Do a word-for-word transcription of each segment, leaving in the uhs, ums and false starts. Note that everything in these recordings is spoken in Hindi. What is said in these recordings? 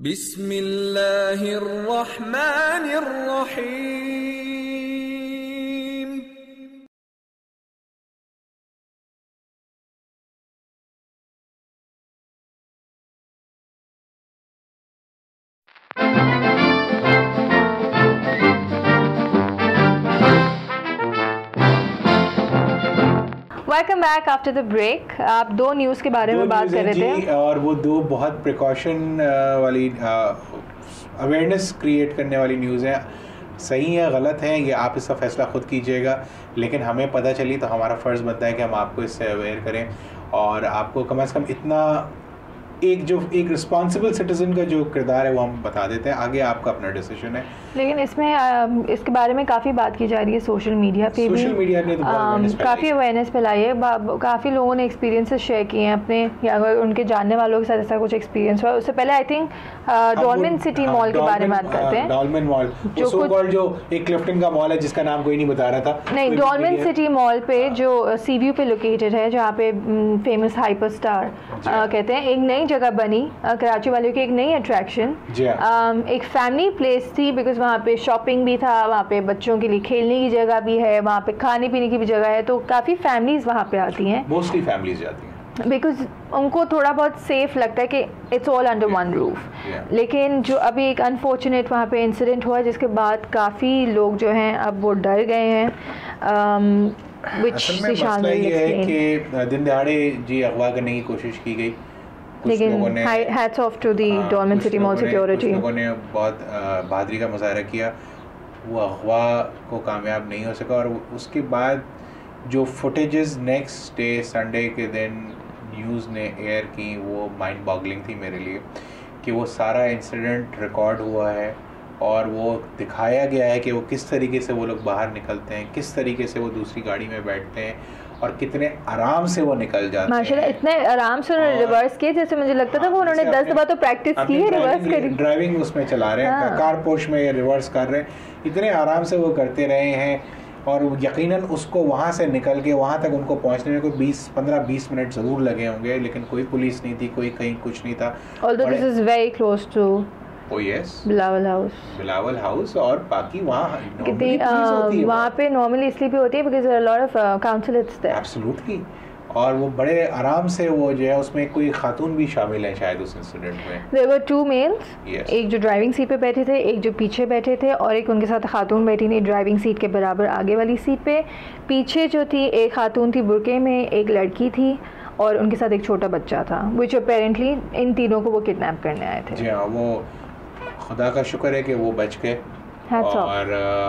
बिस्मिल्लाहिर्रहमानिर्रहीम। Welcome back after the break. आप दो न्यूज़ के बारे में बात कर रहे थे और वो दो बहुत प्रिकॉशन वाली अवेयरनेस क्रिएट करने वाली न्यूज़ हैं। सही है गलत है ये आप इसका फ़ैसला ख़ुद कीजिएगा, लेकिन हमें पता चली तो हमारा फ़र्ज़ बनता है कि हम आपको इससे अवेयर करें और आपको कम से कम इतना एक जो एक रिस्पॉन्सिबल सिटीज़न का जो किरदार है वो हम बता देते हैं। आगे आपका अपना डिसीजन है। लेकिन इसमें इसके बारे में काफ़ी बात की जा रही है सोशल मीडिया पे भी। सोशल मीडिया ने तो काफ़ी अवेयरनेस फैलाई है। काफ़ी लोगों ने एक्सपीरियंसेस शेयर किए हैं अपने, या अगर उनके जानने वालों के साथ ऐसा कुछ एक्सपीरियंस हुआ। उससे पहले I think Dolmen City mall के बारे में बात करते हैं। डॉल्मेन मॉल जो सो कॉल्ड जो एक क्लिफ्टन का मॉल है जिसका नाम कोई नहीं बता रहा था। नहीं, डॉल्मेन सिटी मॉल पे जो सी व्यू पे लोकेटेड है, जहाँ पे फेमस हाइपर स्टार कहते हैं, एक नई जगह बनी कराची वालों की, एक नई अट्रैक्शन, एक फैमिली प्लेस थी। बिकॉज वहाँ पे शॉपिंग भी था, वहाँ पे बच्चों के लिए खेलने की जगह भी है, वहाँ पे खाने पीने की भी जगह है, तो काफ़ी फैमिलीज वहाँ पे आती हैं। मोस्टली फैमिलीज जाती हैं बिकॉज उनको थोड़ा बहुत सेफ लगता है कि it's all under one roof. लेकिन जो अभी एक अनफॉर्चुनेट वहाँ पे इंसिडेंट हुआ जिसके बाद काफ़ी लोग जो हैं अब वो डर गए हैं। असल में मसला ये है कि दिन दहाड़े जी अगवा करने की कोशिश की गई, लेकिन hats off to the Dolmen City mall security. लोगों ने बहुत बहादुरी का मुजाहरा किया, वो अगवा को कामयाब नहीं हो सका। और उसके बाद जो फुटेजेस नेक्स्ट डे संडे के दिन न्यूज़ ने एयर की वो माइंड बॉगलिंग थी मेरे लिए, कि वो सारा इंसिडेंट रिकॉर्ड हुआ है और वो दिखाया गया है कि वो किस तरीके से वो लोग बाहर निकलते हैं, किस तरीके से वो दूसरी गाड़ी में बैठते हैं और कितने आराम से वो निकल जाते हैं। माशाल्लाह इतने आराम से उन्होंने रिवर्स किए, जैसे मुझे लगता था वो उन्होंने दस दफा तो प्रैक्टिस की है रिवर्स करी। ड्राइविंग उसमें चला रहे हैं, कार पोश में रिवर्स कर रहे हैं, इतने आराम से वो करते रहे हैं। और यकीनन उसको वहाँ से निकल के वहाँ तक उनको पहुँचने में कोई बीस पंद्रह बीस मिनट ज़रूर लगे होंगे, लेकिन कोई पुलिस नहीं थी, कोई कहीं कुछ नहीं था। Although this is very close to Oh yes, Bilawal house Bilawal house और बाकी वहाँ कितनी वहाँ पे नॉर्मली इसलिए भी होती है because there are lot of counsellors there. Absolutely. और वो बड़े आराम से वो जो है उसमें कोई खातून भी शामिल है शायद उस इंसिडेंट में। There were two males, yes. एक जो ड्राइविंग सीट पे बैठे थे, एक जो पीछे बैठे थे, और एक उनके साथ खातून बैठी थी ड्राइविंग सीट के बराबर आगे वाली सीट पे। पीछे जो थी एक खातून थी बुर्के में, एक लड़की थी और उनके साथ एक छोटा बच्चा था, विच अपेरेंटली इन तीनों को वो किडनैप करने आए थे। जी हाँ, वो खुदा का शुक्र है कि वो बच गए। और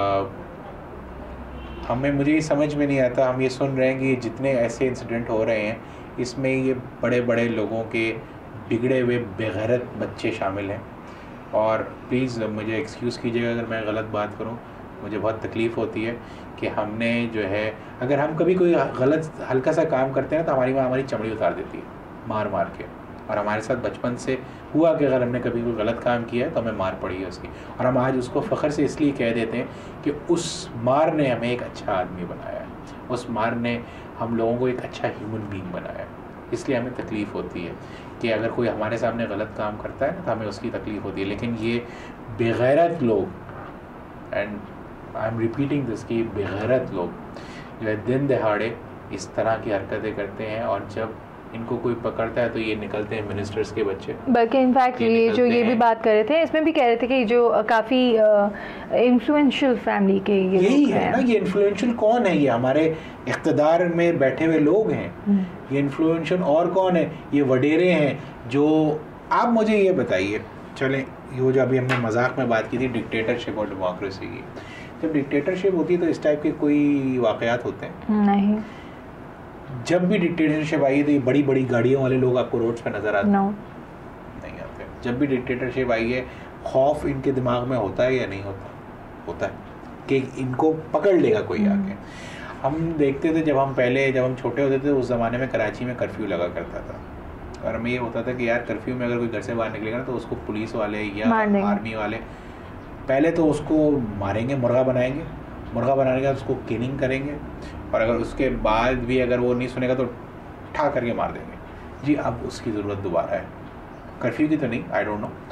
हमें मुझे ये समझ में नहीं आता, हम ये सुन रहे हैं कि जितने ऐसे इंसिडेंट हो रहे हैं इसमें ये बड़े बड़े लोगों के बिगड़े हुए बेगैरत बच्चे शामिल हैं। और प्लीज़ मुझे एक्सक्यूज़ कीजिएगा अगर मैं गलत बात करूं, मुझे बहुत तकलीफ़ होती है कि हमने जो है अगर हम कभी कोई गलत हल्का सा काम करते हैं तो हमारी माँ हमारी चमड़ी उतार देती है मार मार के। और हमारे साथ बचपन से हुआ कि अगर हमने कभी कोई गलत काम किया है तो हमें मार पड़ी है उसकी, और हम आज उसको फ़ख्र से इसलिए कह देते हैं कि उस मार ने हमें एक अच्छा आदमी बनाया है, उस मार ने हम लोगों को एक अच्छा ह्यूमन बीइंग बनाया है। इसलिए हमें तकलीफ़ होती है कि अगर कोई हमारे सामने गलत काम करता है तो हमें उसकी तकलीफ़ होती है। लेकिन ये बेगैरत लोग, and I am repeating this, कि बेगैरत लोग जो है दिन दहाड़े इस तरह की हरकतें करते हैं, और जब इनको कोई पकड़ता है तो ये निकलते हैं मिनिस्टर्स के बच्चे। बल्कि इनफैक्ट ये, ये जो ये भी बात कर रहे थे, इसमें भी कह रहे थे कि जो काफ़ी इन्फ्लुएंशियल फैमिली के ये यही है ना, ये इन्फ्लुएंशियल कौन है? ये हमारे इक़्तिदार में बैठे हुए लोग हैं। ये इन्फ्लुएंशियल और कौन है? ये वडेरे हैं जो, आप मुझे ये बताइए, चलें ये जो अभी हमने मजाक में बात की थी डिक्टेटरशिप और डेमोक्रेसी की, जब डिक्टेटरशिप होती है तो इस टाइप के कोई वाक़यात होते हैं? नहीं। जब भी डिक्टेटरशिप आई है तो ये बड़ी बड़ी गाड़ियों वाले लोग आपको रोड्स पे नजर आते no. नहीं आते। जब भी डिक्टेटरशिप आई है खौफ इनके दिमाग में होता है या नहीं होता? होता है कि इनको पकड़ लेगा कोई आके। हम देखते थे जब हम पहले जब हम छोटे होते थे उस ज़माने में कराची में कर्फ्यू लगा करता था, और हमें ये होता था कि यार कर्फ्यू में अगर कोई घर से बाहर निकलेगा ना तो उसको पुलिस वाले या आर्मी वाले पहले तो उसको मारेंगे, मुर्गा बनाएंगे, मुर्गा बनाने के बाद उसको किलिंग करेंगे, और अगर उसके बाद भी अगर वो नहीं सुनेगा तो ठा करके मार देंगे। जी अब उसकी ज़रूरत दोबारा है, कर्फ्यू की तो नहीं, आई डोंट नो,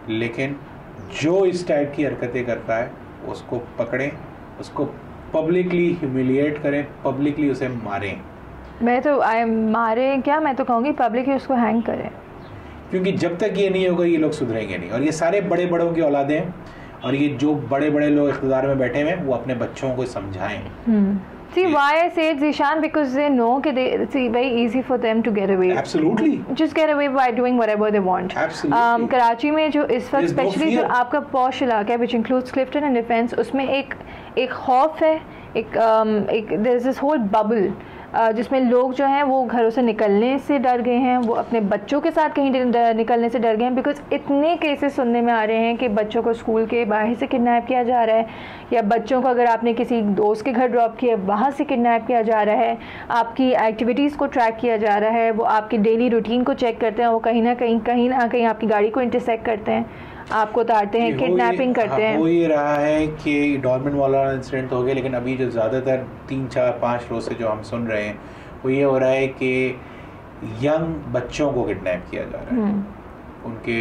लेकिन जो इस टाइप की हरकतें करता है उसको पकड़ें, उसको पब्लिकली ह्यूमिलिएट करें, पब्लिकली उसे मारें। मैं तो आई मारे क्या, मैं तो कहूँगी पब्लिकली उसको हैंग करें, क्योंकि जब तक ये नहीं होगा ये लोग सुधरेंगे नहीं। और ये सारे बड़े बड़ों की औलादें हैं, और ये जो बड़े बड़े लोग इख्तिदार में बैठे हुए हैं वो अपने बच्चों को समझाएं। hmm. See why I say it, Zishan, because they know that it's very easy for them to get away. Absolutely. Just get away by doing whatever they want. Absolutely. Um, Karachi में जो इस वक्त स्पेशली no जो आपका पॉश इलाका है, which includes Clifton and Defence, उसमें एक एक खौफ है, एक um, एक there is this whole bubble uh, जिसमें लोग जो हैं वो घरों से निकलने से डर गए हैं, वो अपने बच्चों के साथ कहीं निकलने से डर गए हैं, बिकॉज इतने केसेस सुनने में आ रहे हैं कि बच्चों को स्कूल के बाहर से किडनैप किया जा रहा है, या बच्चों को अगर आपने किसी दोस्त के घर ड्रॉप किया वहाँ से किडनैप किया जा रहा है, आपकी एक्टिविटीज़ को ट्रैक किया जा रहा है, वो आपकी डेली रूटीन को चेक करते हैं, वो कहीं ना कहीं कहीं ना कहीं आपकी गाड़ी को इंटरसेक्ट करते हैं, आपको उतारते हैं, किडनैपिंग करते हैं। हो ये रहा है कि डॉर्मेंट वाला इंसिडेंट हो गया, लेकिन अभी जो ज़्यादातर तीन चार पाँच रोज से जो हम सुन रहे हैं वो ये हो रहा है कि यंग बच्चों को किडनैप किया जा रहा है। उनके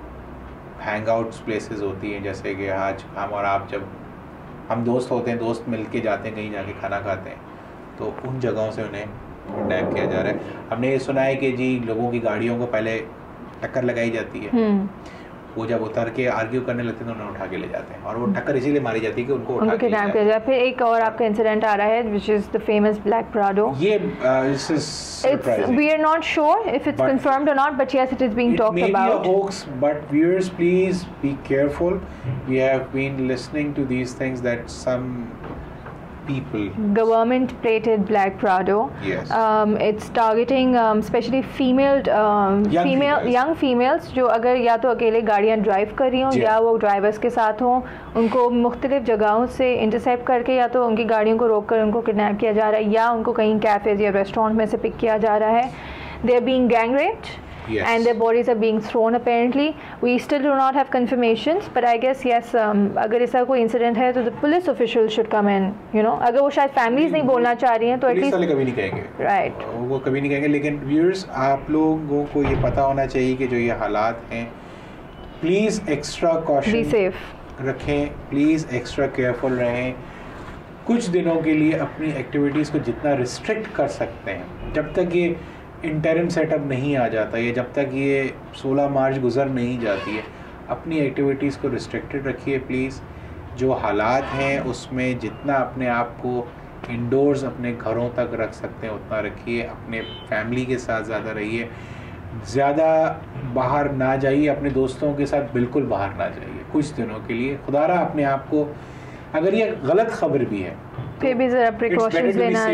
हैंग आउट्स प्लेसेस होती हैं, जैसे कि आज हम और आप जब हम दोस्त होते हैं, दोस्त मिल के जाते हैं कहीं जाके खाना खाते हैं, तो उन जगहों से उन्हें किडनैप किया जा रहा है। हमने ये सुना है कि जी लोगों की गाड़ियों को पहले टक्कर लगाई जाती है, वो जब उतर के आर्ग्यू करने लगते हैं तो उन्हें उठा के ले जाते हैं, और वो टक्कर इसीलिए मारी जाती है कि उनको उठा के ले जाते हैं। फिर एक और आपका इंसिडेंट आ रहा है which is the famous Black Prado. ये this is surprising. We are not sure if it's confirmed or not, but yes, it is being talked about. It may be a hoax, but viewers, please be careful. We have been listening to these things that some people, government plated Black Prado. Yes. Um, it's targeting um, especially female um, young female females. young females जो अगर या तो अकेले गाड़ियाँ ड्राइव कर रही हों या वो ड्राइवर्स के साथ हों, उनको मुख्तलिफ जगहों से इंटरसेप्ट करके या तो उनकी गाड़ियों को रोक कर उनको किडनैप किया जा रहा है, या उनको कहीं कैफेज या रेस्टोरेंट में से पिक किया जा रहा है। They are being gang raped. Yes. And their bodies are being thrown apparently. We still do not have confirmations, but I guess yes, um, अगर ऐसा कोई इंसिडेंट है तो the police officials should come in, you know. अगर वो शायद families नहीं बोलना चाह रही हैं तो पुलिस वाले कभी नहीं कहेंगे, right? वो कभी नहीं कहेंगे। लेकिन viewers, आप लोगों को ये पता होना चाहिए कि जो ये हालात हैं, please extra caution Be safe. रखें, प्लीज़ एक्स्ट्रा केयरफुल रहें। कुछ दिनों के लिए अपनी एक्टिविटीज़ को जितना रिस्ट्रिक्ट कर सकते हैं, जब तक ये इंटरिम सेटअप नहीं आ जाता, या जब तक ये सोलह मार्च गुजर नहीं जाती है, अपनी एक्टिविटीज़ को रिस्ट्रिक्टेड रखिए प्लीज़। जो हालात हैं उसमें जितना अपने आप को इंडोर्स अपने घरों तक रख सकते हैं उतना रखिए, अपने फैमिली के साथ ज़्यादा रहिए, ज़्यादा बाहर ना जाइए, अपने दोस्तों के साथ बिल्कुल बाहर ना जाइए कुछ दिनों के लिए। खुदारा अपने आप को, अगर ये गलत खबर भी है फिर भी ज़रा प्रिकॉशंस लेना,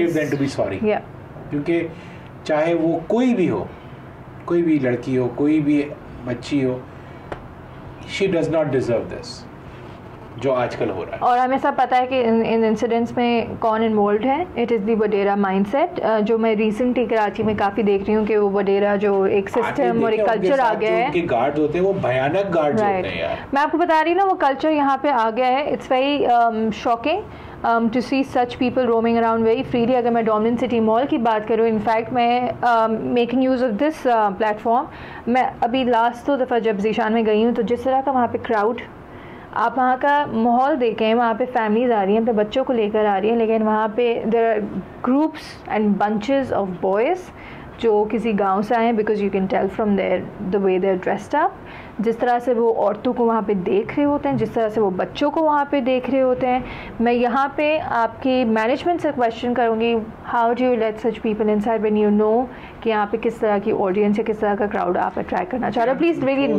क्योंकि चाहे वो कोई भी हो, कोई भी लड़की हो, कोई भी बच्ची हो, she does not deserve this जो आजकल हो रहा है। और हमें सब पता है कि इन इन इंसिडेंट्स में कौन इन्वॉल्व है। It is the Wadera mindset, जो मैं रिसेंटली कराची में काफ़ी देख रही हूँ कि वो वडेरा जो एक सिस्टम और एक कल्चर आ गया है। उनके गार्ड होते हैं वो भयानक गार्ड होते हैं यार। मैं आपको बता रही हूँ ना, वो कल्चर यहाँ पे आ गया है। It's very shocking Um, to see such people roaming around very freely. अगर मैं डोमिनेंट सिटी मॉल की बात करूँ, इनफैक्ट मैं making use of this platform, मैं अभी लास्ट दो दफ़ा जब जीशान में गई हूँ तो जिस तरह का वहाँ पे क्राउड, आप वहाँ का माहौल देखें, वहाँ पे फैमिलीज़ आ रही हैं, अपने बच्चों को लेकर आ रही हैं, लेकिन वहाँ पे there are groups and bunches of boys जो किसी गांव से आए हैं, because you can tell from there the way they're dressed up, जिस तरह से वो औरतों को वहाँ पे देख रहे होते हैं, जिस तरह से वो बच्चों को वहाँ पे देख रहे होते हैं। मैं यहाँ पे आपकी मैनेजमेंट से क्वेश्चन करूँगी, how do you let such people inside when you know कि यहाँ पे किस तरह की ऑडियंस या किस तरह का क्राउड आप अट्रैक्ट करना चाह रहे हो। Please really,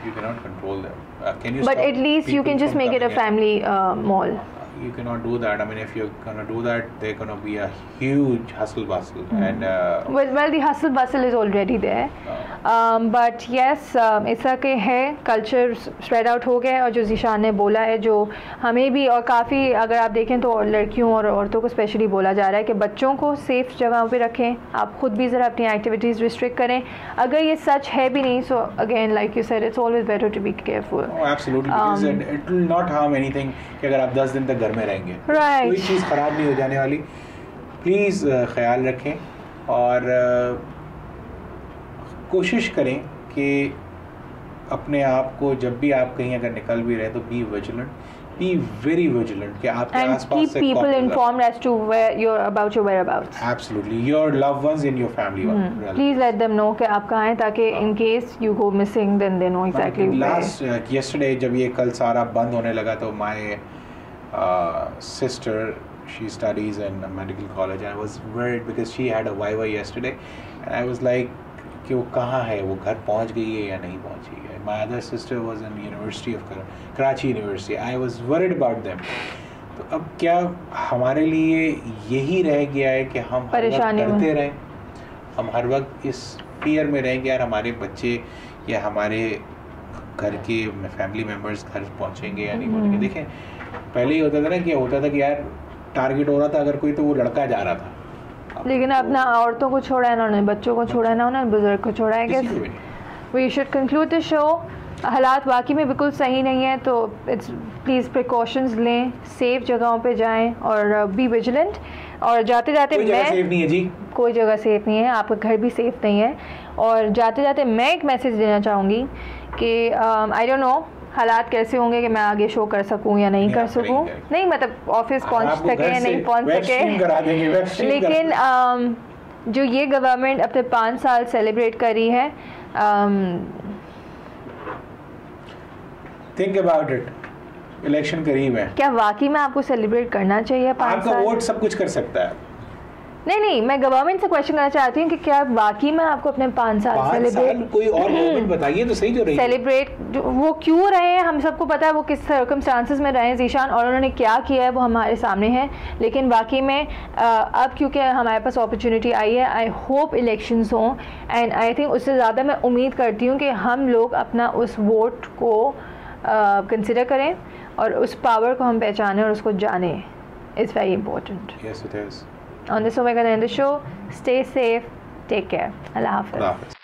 but at least you can just make it a family mall. You cannot do that. I mean, if you're gonna do that, there's gonna be a huge hustle bustle, mm. and uh, well, well, the hustle bustle is already there. Uh, um, but yes, ऐसा के है, कल्चर स्प्रेड आउट हो गया है, और जो ज़ीशान ने बोला है, जो हमें भी और काफ़ी, अगर आप देखें तो लड़कियों और औरतों को स्पेशली बोला जा रहा है कि बच्चों को सेफ जगहों पे रखें, आप खुद भी ज़रा अपनी एक्टिविटीज़ रिस्ट्रिक्ट करें। अगर ये सच है भी नहीं, so again like you said, it's always better to be careful. Absolutely, because it will not harm anything कि अगर आप दस दिन तक घर में रहेंगे, right. कोई चीज़ ख़राब नहीं हो जाने वाली। प्लीज़ uh, ख्याल रखें और uh, कोशिश करें कि अपने आप को जब भी आप कहीं अगर निकल भी रहे तो be vigilant, be very vigilant कि आपके आसपास से people informed as to where you're about your whereabouts. Absolutely, your loved ones in your family. Hmm. Please let them know कि आप कहाँ हैं ताकि in case you go missing then they know exactly where. Last uh, yesterday जब ये कल सारा बंद होने लगा तो my uh, sister, she studies in a medical college and I was worried because she had a viva yesterday and I was like कि वो कहाँ है, वो घर पहुँच गई है या नहीं पहुँची है. My other sister was in University of Karachi University. I was worried about them. तो अब क्या हमारे लिए यही रह गया है कि हम हर वक्त डरते रहें, हम हर वक्त इस फियर में रहें कि यार हमारे बच्चे या हमारे घर के फैमिली मेम्बर्स घर पहुँचेंगे या नहीं पहुँचेंगे. देखें पहले ही होता था ना कि होता था कि यार टारगेट हो रहा था अगर कोई तो वो लड़का जा रहा था, लेकिन अपना औरतों को छोड़ा है ना, उन्होंने बच्चों को छोड़ा है ना, उन्होंने बुजुर्ग को छोड़ा है. कि we should conclude the show. हालात वाकई में बिल्कुल सही नहीं है तो इट्स प्लीज़ प्रिकॉशंस लें, सेफ जगहों पे जाएं और बी विजिलेंट. और जाते जाते मैं सेफ नहीं है जी, कोई जगह सेफ नहीं है, आपका घर भी सेफ नहीं है. और जाते जाते मैं एक मैसेज देना चाहूँगी कि आई डोंट नो हालात कैसे होंगे कि मैं आगे शो कर सकूं या नहीं कर सकूं. नहीं मतलब ऑफिस पहुंच सके या नहीं पहुंच सके, लेकिन um, जो ये गवर्नमेंट अपने पाँच साल सेलिब्रेट करी है, थिंक अबाउट इट. इलेक्शन करीब है, क्या वाकई में आपको सेलिब्रेट करना चाहिए? पाँच साल आपका वोट सब कुछ कर सकता है. नहीं नहीं, मैं गवर्नमेंट से क्वेश्चन करना चाहती हूँ कि क्या वाकई में आपको अपने पाँच साल सेलिब्रेट, कोई और गवर्नमेंट बताइए तो सही जो रही सेलिब्रेट वो क्यों रहे हैं? हम सबको पता है वो किस सर्कमस्टांसेस में रहे हैं जीशान, और उन्होंने क्या किया है वो हमारे सामने है. लेकिन वाकई में अब क्योंकि हमारे पास अपॉर्चुनिटी आई है, आई होप इलेक्शंस हों एंड आई थिंक उससे ज़्यादा मैं उम्मीद करती हूँ कि हम लोग अपना उस वोट को कंसिडर करें और उस पावर को हम पहचानें और उसको जानें. It's very important. Yes, it is. On this, we're going to end the show. Stay safe. Take care. Allah Hafiz.